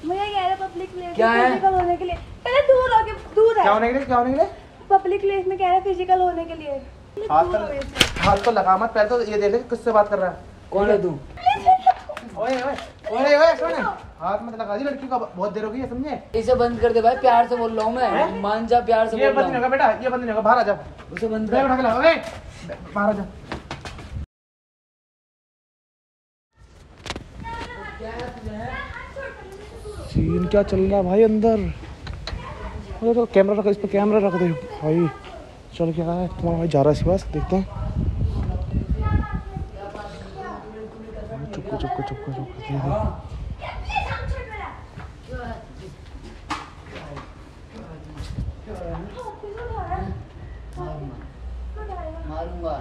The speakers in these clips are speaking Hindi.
मुझे कह रहे पब्लिक प्लेस क्या है? फिजिकल होने के लिए पहले दूर होके दूर है। क्या होने के लिए? क्या होने के लिए? पब्लिक प्लेस में कह रहे फिजिकल होने के लिए। हाथ तो लगा मत, पहले तो ये देख ले किससे बात कर रहा है। कौन है तू? ओए ओए ओए ओए सुन, हाथ मत लगा दी, लड़की को बहुत देर हो गई है, समझे? इसे बंद कर दे भाई, प्यार से बोल रहा हूँ मैं। मान जा, प्यार से ये बोल बंद नहीं रहा होगा बेटा, ये बंद नहीं होगा, बाहर आ जा। हूँ। उसे बंद बैग कर। उठा के ला, ओए बाहर आ जा। सीन क्या चल रहा है भाई अंदर? अरे तो कैमरा रख, इस पर कैमरा रख दे भाई। चल क्या है तुम्हारा भाई जा रहा है इसके पास, देखते हैं। चुपको चुपको चुपको चुपको। मारूंगा।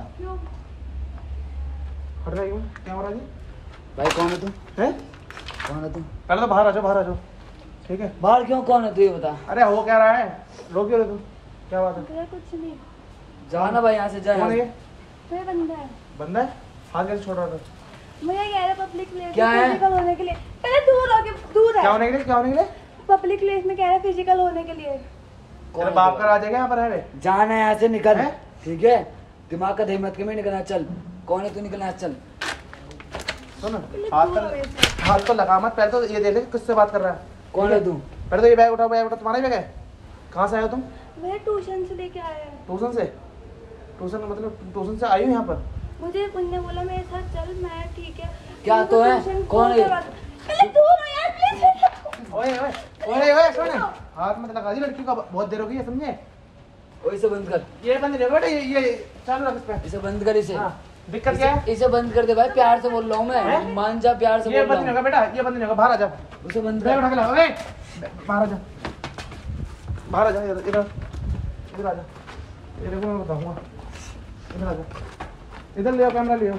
हट रहा है कैमरा जी। भाई कौन है तू? हैं? कौन है तू? पहले तो बाहर आ जाओ, बाहर आ जाओ, ठीक है? बाहर क्यों? कौन है तू ये बता। अरे हो क्या रहा है? रोकियो रे तुम, क्या बात है? कुछ नहीं। जाना भाई यहाँ से, जा। कौन है ये? तो ये बंदा है। बंदा है? हाथ कैसे छोड़ रहा था? मुझे कह रहे पब्लिक प्लेस क्या है? फिजिकल होने के लिए पहले दूर होके दूर है। क्या होने के लिए? क्या होने के लिए? पब्लिक प्लेस में कह रहे फिजिकल होने के लिए। तेरे बाप का राज है क्या यहाँ पर? है रे? जाना है यहाँ से, निकल। हैं? ठीक है, दिमाग का दही मत के, मैं निकलना। चल, कौन है तू? निकलना, चल। सुन, हाथ तो लगा मत, पहले तो ये देख ले किससे बात कर रहा है। कौन है तू? पहले तो ये बैग उठाओ, बैग उठाओ। तुम्हारा ही बैग है? कहाँ से आए हो तुम? मैं ट्यूशन से लेके आया है। ट्यूशन से? ट्यूशन मतलब ट्यूशन से आई हो यहाँ पर? मुझे उनने बोला मेरे साथ चल, मैं ठीक है। क्या मेरे तो को है? ट्यूशन कौन है? पहले दूर हो यार प्लीज। ओए ओए ओए ओए सुन, हाथ मत लगा दी, लड़की को बहुत देर हो गई है, समझे? ओ, इसे बंद कर। ये बंद नहीं होगा बेटा, ये चालू रख इस पे। इसे बंद कर। इसे हाँ, दिक्कत क्या है? इसे बंद कर दे भाई, प्यार से बोल रहा हूँ मैं। हैं? मान जा, प्यार से ये बोल बंद नहीं रहा होगा बेटा, ये बंद नहीं होगा, बाहर आ जा। हूँ। उसे बंद बैग कर। उठा के ला, ओए बाहर आ जा, बाहर आ जा, इधर इधर इधर आ जा। ये देखो मैं बताऊंगा, इधर आ जा, इधर ले आओ, कैमरा ले आओ।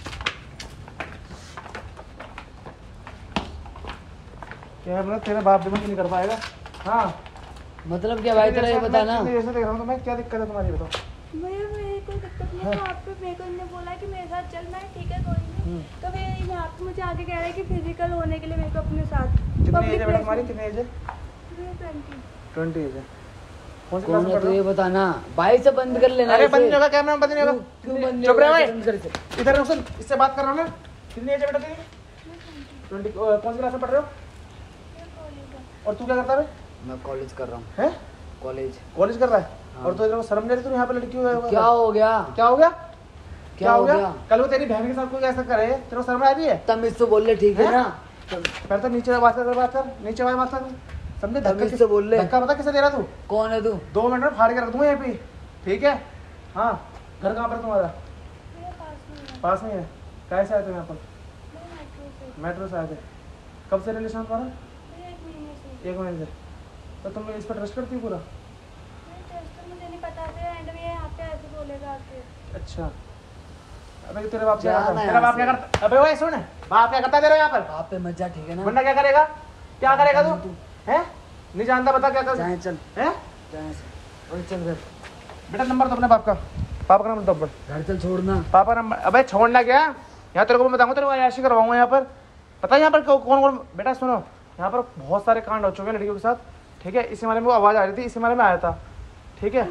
कैमरा तेरा बाप भी नहीं कर पाएगा। हाँ मतलब क्या भाई, तेरा ये बता ना। ऐसे देख रहा हूँ तो मैं, क्या दिक्कत है तुम्हारी बताओ? मेरे कोई दिक्कत नहीं है। तो आप पे मेरे को इन्होंने बोला कि मेरे साथ चल, मैं ठीक है कोई नहीं। तो वे यहाँ पे मुझे आगे कह रहे हैं कि फिजिकल होने के लिए मेरे को अपने साथ कितनी एज है बेटा तुम्हारी? कितनी एज है? 20 एज है। कौन सी क्लास कौन में है पढ़ तू रहे ये हो? बता ना भाई, से बंद कर लेना। अरे बंद नहीं इसे। होगा, कैमरा बंद नहीं होगा। क्यों बंद नहीं चुप रहे होगा? भाई। बंद कर इसे। इधर सुन, इससे बात कर रहा हूँ ना। कितनी एज है बेटा तेरी? 20। कौन सी क्लास में पढ़ रहे हो? और तू क्या करता है? मैं कॉलेज कर रहा हूँ। हैं? कॉलेज। कॉलेज कर रहा है? हाँ। और तो इधर को शर्म नहीं आ रही? तू यहाँ पे लड़की हो क्या हो गया? क्या हो गया? क्या हो गया? कल वो तेरी बहन के साथ कोई ऐसा करे, तेरे को शर्म आ रही है? तमीज से बोल ले, ठीक है हैं? ना? पहले तो नीचे बात कर, नीचे बात कर, समझे? तमीज से बोल ले। धक्का पता किसे दे रहा तू? कौन है तू? 2 मिनट में फाड़ के रख दूंगा यहाँ पे, ठीक है? हाँ, घर कहाँ पर तुम्हारा? पास में है। कैसे आए तुम यहाँ पर? मेट्रो से आए थे। कब से रिलेशन तुम्हारा? 1 महीने से। तो तुम इस पर ट्रस्ट करती हो पूरा? मुझे नहीं पता था एंड में यहाँ पे ऐसे बोलेगा आके। अच्छा, अबे तेरे बाप क्या जाना करता है? है तेरा बाप क्या यहाँ से। करता? अबे ओए सुन, बाप क्या करता है तेरा यहाँ पर? आप पे मत जा, ठीक है ना? वरना क्या करेगा? क्या करेगा तू? हैं? नहीं जानता, बता क्या कर? जाए चल, हैं? जाए से। और चल घर। बेटा नंबर दो अपने बाप का, पापा का नंबर दो अपना। घर चल, छोड़ना। पापा नंबर, अबे छोड़ना क्या? यहाँ तेरे को मैं बताऊंगा, तेरे को ऐसे करवाऊंगा यहाँ पर। पता है यहाँ पर कौन कौन? बेटा सुनो, यहाँ पर बहुत सारे कांड हो चुके हैं लड़कियों के साथ, ठीक है? इसी मारे में वो आवाज़ आ रही थी, इसी मारे में आया था, ठीक है?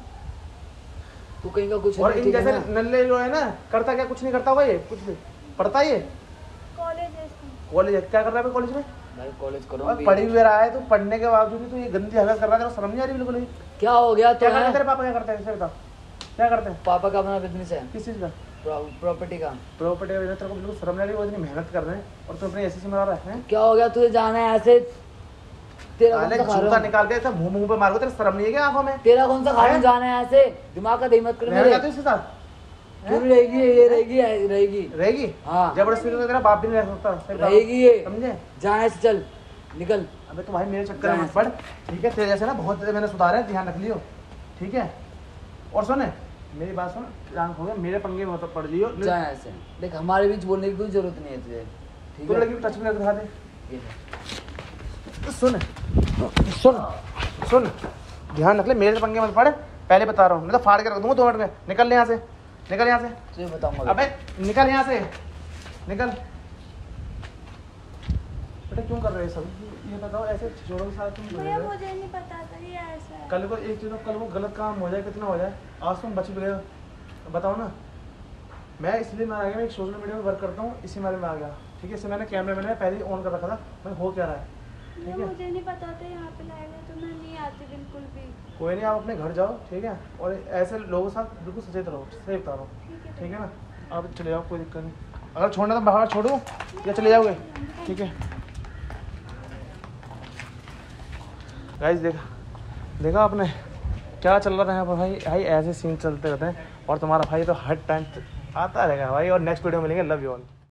तू कहीं का कुछ और नहीं, इन ठीक है जैसे ना? नल्ले जो है ना, करता क्या? कुछ नहीं करता होगा ये, कुछ भी पढ़ता है ये? कॉलेज है इसका। कॉलेज है? क्या कर रहा है कॉलेज में? भाई कॉलेज करो और अभी। पढ़ी हुई रहा है तो पढ़ने के बावजूद भी तो ये गंदी हरकत कर रहा है, तेरे को शर्म नहीं आ रही बिल्कुल ही? क्या हो गया? तो क्या करते हैं है? तेरे पापा? क्या करते हैं इसे बता, क्या करते हैं? पापा का अपना बिजनेस है, किस चीज़ का? प्रॉपर्टी का। प्रॉपर्टी का? तेरे को बिल्कुल शर्म नहीं आ रही? वो इतनी मेहनत कर रहे हैं और तू अपने ऐसे से मरा रहा है? क्या हो गया? तुझे जाना है ऐसे? तेरा कौन सा खा जूता रहा हूँ? निकाल के ऐसा मुंह पे मार को, तेरे शर्म नहीं है क्या आंखों में? तेरा कौन सा खा रहा हूँ? हैं? जाना है ऐसे? दिमाग का दही मत कर रहना मेरे। चाहती है इसके साथ? क्यों नहीं रहेगी? ये रहेगी, रहेगी। रहेगी? हाँ। जबरदस्ती तो तेरा बाप भी नहीं रह सकता, सही बात। रहेगी ये। समझे? जाना है, चल निकल। अबे तो भाई मेरे चक्कर में मत पड़, ठीक है? तेरे जैसे ना बहुत मैंने सुधारे, ध्यान रख लियो, ठीक है? और सुन, मेरी बात सुन, कान खोल के मेरे पंगे में मत पड़ लियो। जाए ऐसे। देख, हमारे बीच बोलने की कोई जरूरत नहीं है तुझे, ठीक तू है? लड़की को टच में दिखा दे। ये ले। तो सुन सुन सुन, ध्यान रख ले, मेरे से पंगे मत पड़, पहले बता रहा हूँ, नहीं तो फाड़ के रख दूंगा 2 मिनट में। निकल ले यहाँ से, निकल यहाँ से। तुझे बताऊंगा। अबे निकल यहाँ से, निकल। बेटा क्यों कर रहे हो सब? ये बताओ, ऐसे छोड़ो के साथ तुम भैया मुझे नहीं पता था ये ऐसा है। कल को एक चीज़, कल को गलत काम हो जाए, कितना हो जाए, आज तुम बच भी गए, बताओ ना। मैं इसलिए मैं आ गया, मैं एक सोशल मीडिया में वर्क करता हूँ, इसी बारे में आ गया, ठीक है। इससे मैंने कैमरे मैंने पहले ही ऑन कर रखा था, मैं हो क्या रहा है, ठीक है। मुझे नहीं पता था यहाँ पे लाएगा, तो मैं नहीं आती बिल्कुल भी। कोई नहीं, आप अपने घर जाओ, ठीक है, और ऐसे लोगों के साथ बिल्कुल सचेत रहो, सही बता रहा हूँ, ठीक है ना। आप चले जाओ, कोई दिक्कत नहीं। अगर छोड़ना तो बाहर छोड़ो या चले जाओगे, ठीक है। गाइस देखा आपने क्या चल रहा है यहाँ पर भाई। भाई ऐसे सीन चलते रहते हैं, और तुम्हारा भाई तो हर टाइम आता रहेगा भाई। और नेक्स्ट वीडियो मिलेंगे। Love you all.